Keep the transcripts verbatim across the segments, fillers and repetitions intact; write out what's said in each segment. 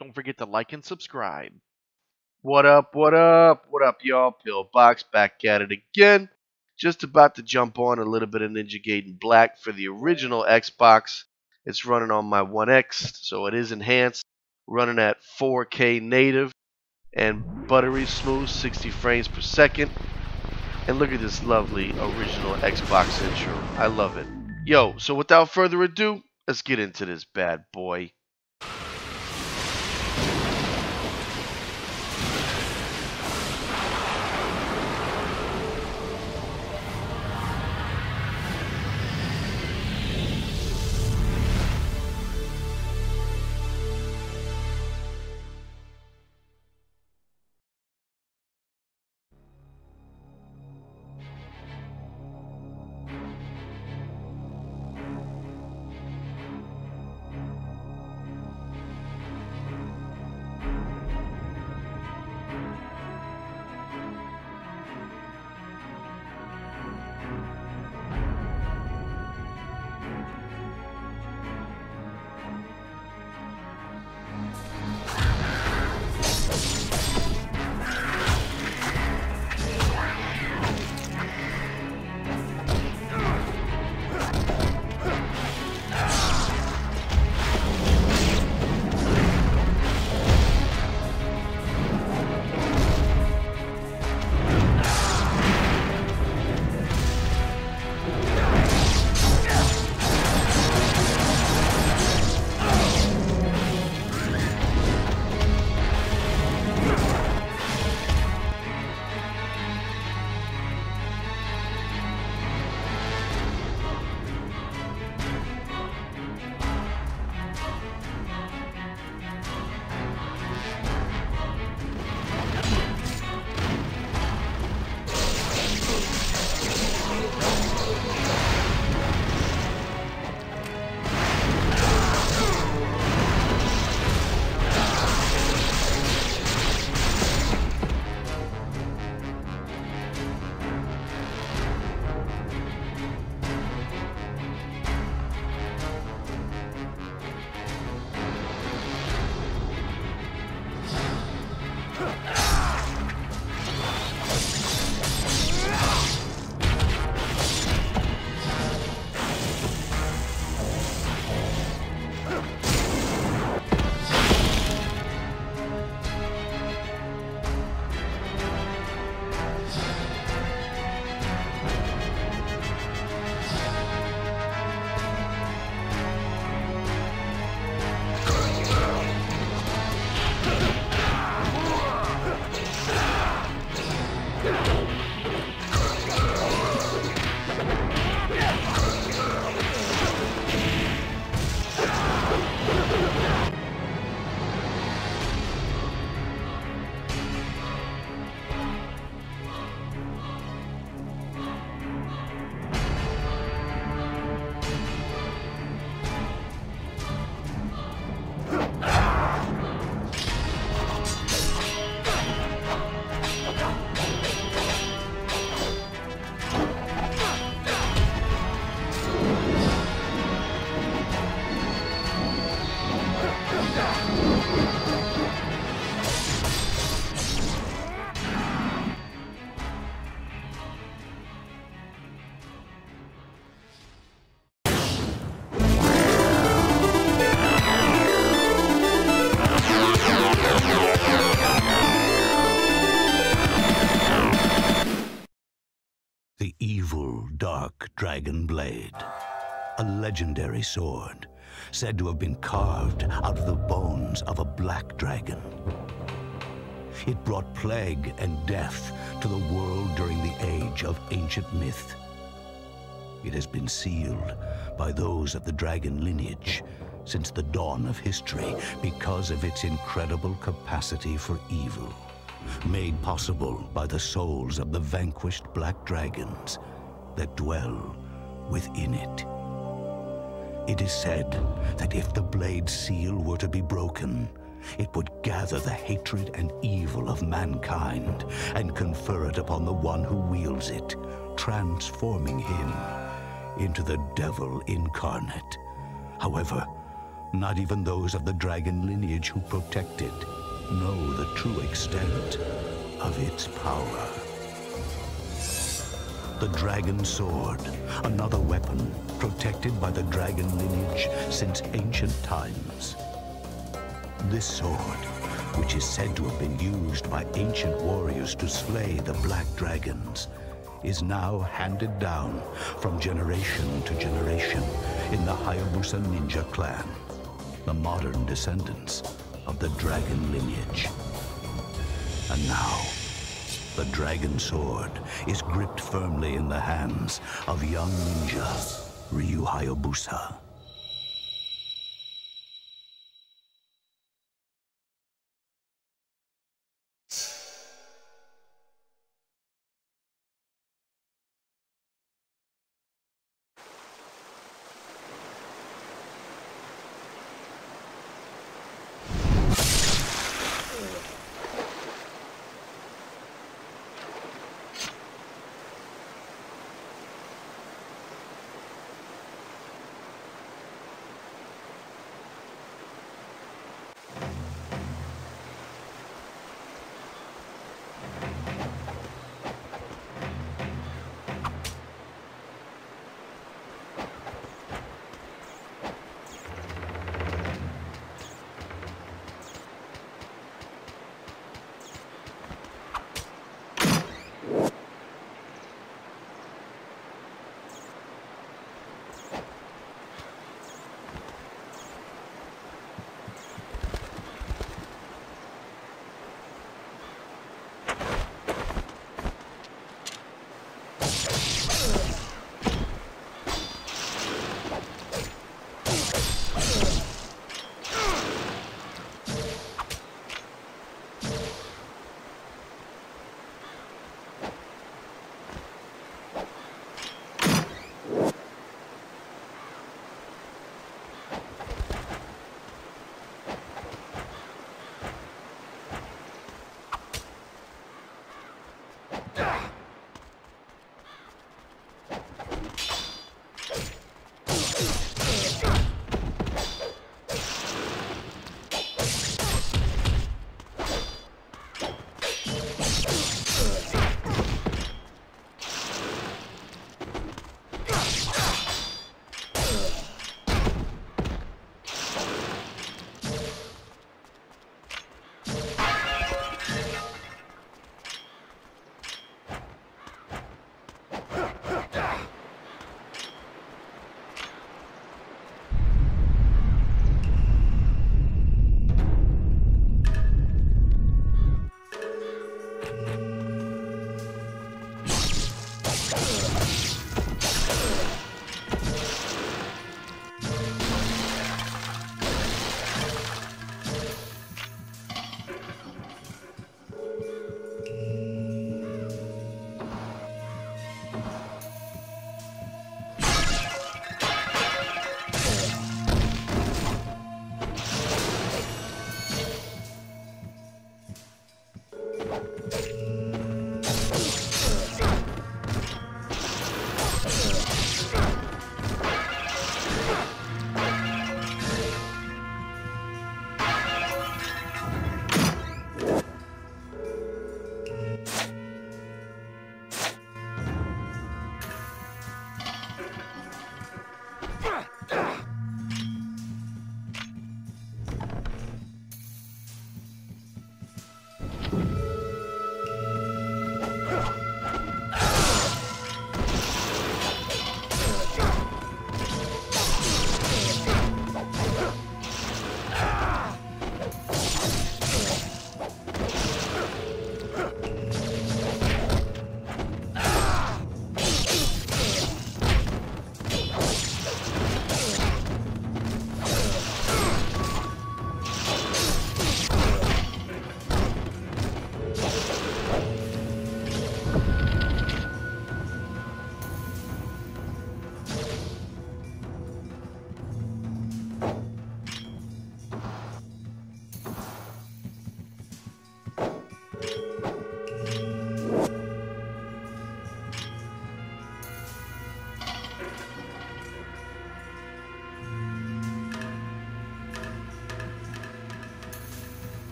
Don't forget to like and subscribe. What up, what up, what up, y'all? PILLBOX back at it again. Just about to jump on a little bit of Ninja Gaiden Black for the original Xbox. It's running on my One X, so it is enhanced. Running at four K native and buttery smooth sixty frames per second. And look at this lovely original Xbox intro. I love it. Yo, so without further ado, let's get into this bad boy. The evil, dark dragon blade, a legendary sword said to have been carved out of the bones of a black dragon. It brought plague and death to the world during the age of ancient myth. It has been sealed by those of the dragon lineage since the dawn of history because of its incredible capacity for evil, made possible by the souls of the vanquished black dragons that dwell within it. It is said that if the blade's seal were to be broken, it would gather the hatred and evil of mankind and confer it upon the one who wields it, transforming him into the devil incarnate. However, Not even those of the dragon lineage who protect it know the true extent of its power. The dragon sword, another weapon protected by the dragon lineage since ancient times. This sword, which is said to have been used by ancient warriors to slay the black dragons, is now handed down from generation to generation in the Hayabusa ninja clan, the modern descendants of the dragon lineage. And now, the dragon sword is gripped firmly in the hands of young ninja Ryu Hayabusa.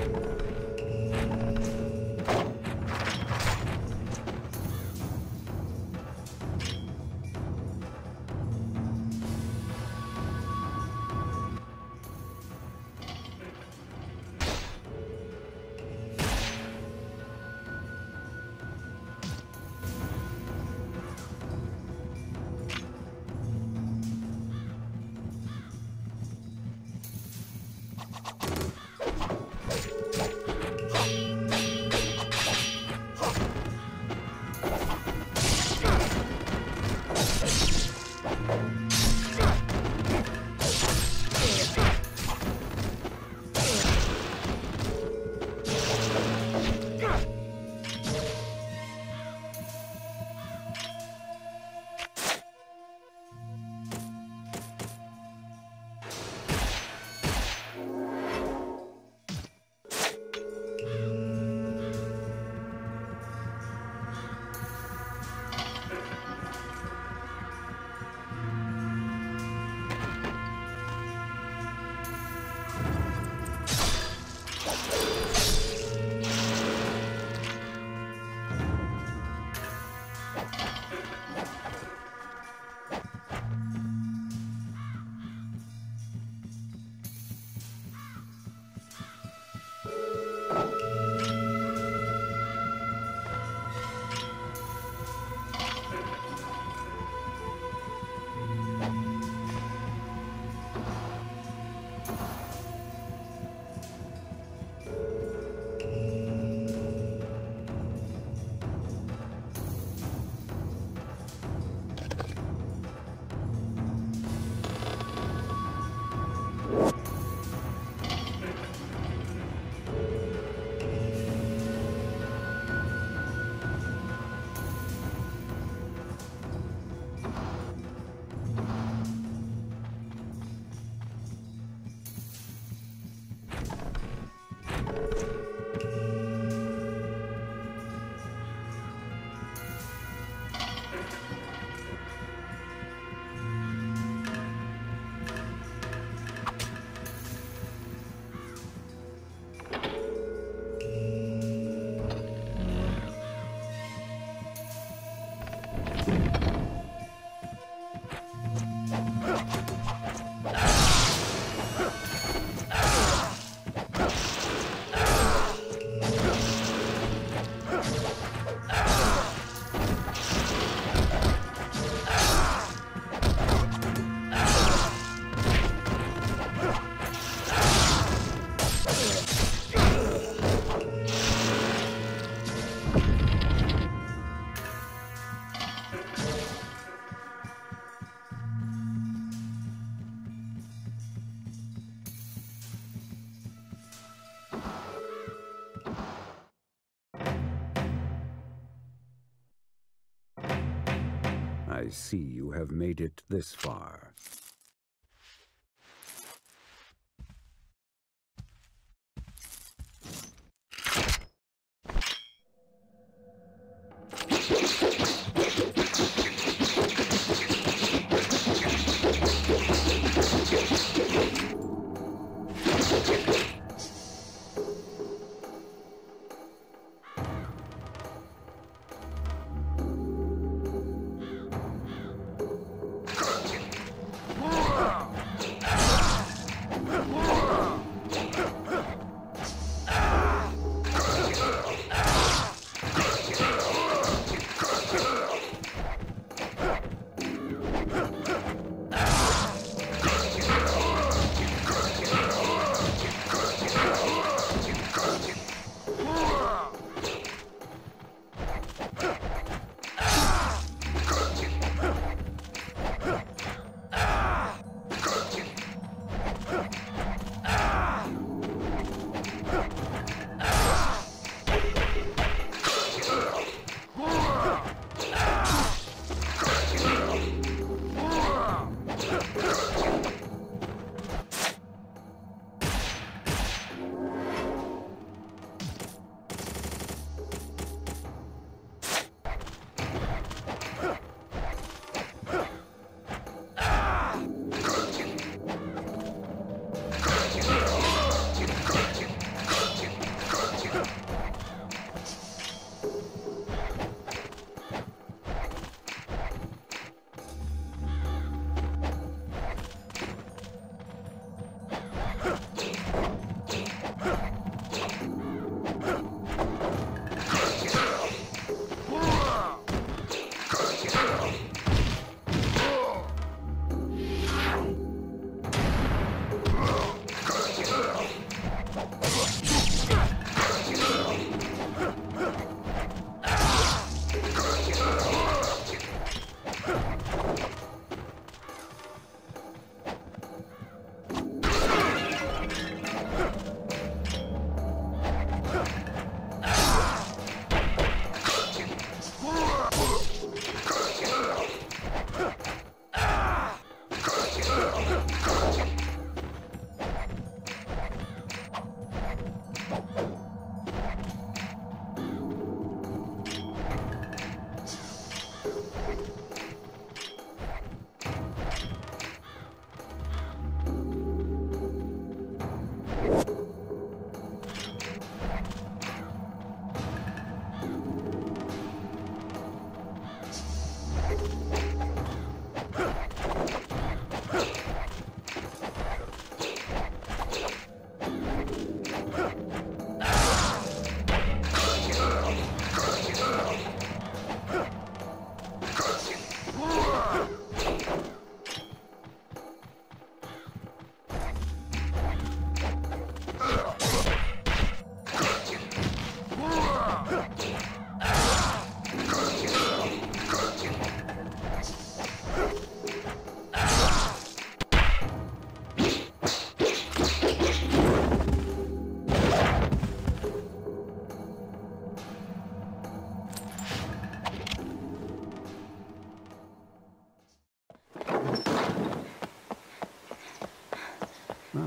I see you have made it this far.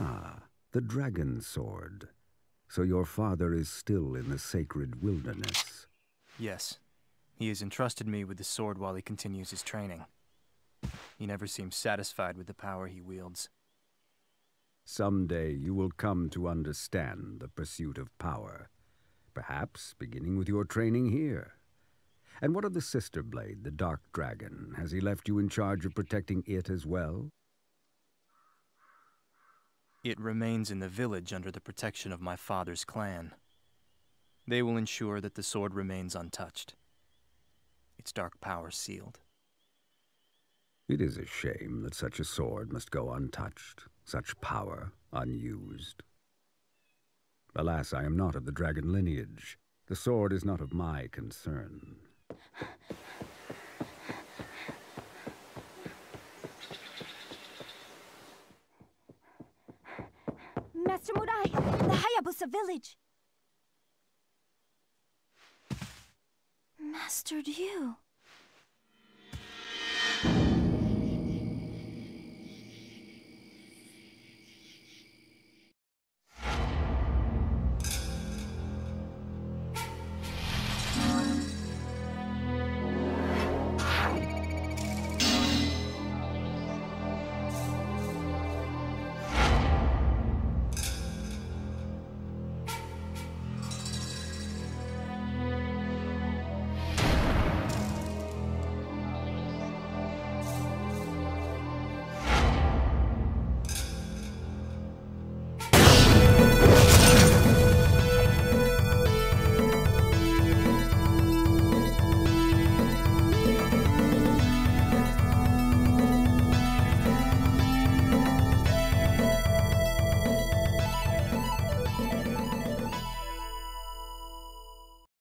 Ah, the dragon sword. So your father is still in the sacred wilderness. Yes. He has entrusted me with the sword while he continues his training. He never seems satisfied with the power he wields. Someday you will come to understand the pursuit of power. Perhaps beginning with your training here. And what of the sister blade, the Dark Dragon? Has he left you in charge of protecting it as well? It remains in the village under the protection of my father's clan. They will ensure that the sword remains untouched. Its dark power sealed. It is a shame that such a sword must go untouched, such power unused. Alas, I am not of the dragon lineage. The sword is not of my concern. Master Murai, the Hayabusa village. Master Ryu.